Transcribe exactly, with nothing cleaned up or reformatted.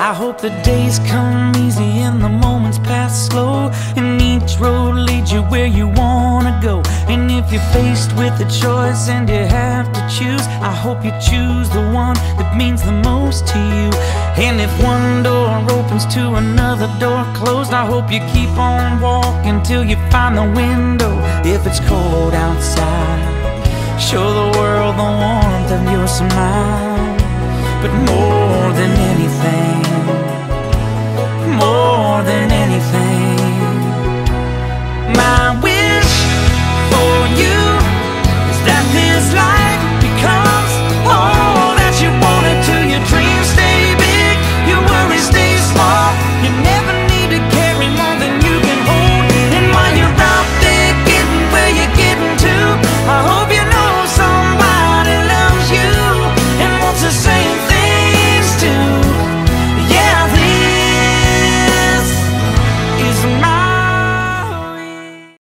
I hope the days come easy and the moments pass slow, and each road leads you where you wanna go. And if you're faced with a choice and you have to choose, I hope you choose the one that means the most to you. And if one door opens to another door closed, I hope you keep on walking till you find the window. If it's cold outside, show the world the warmth of your smile. But more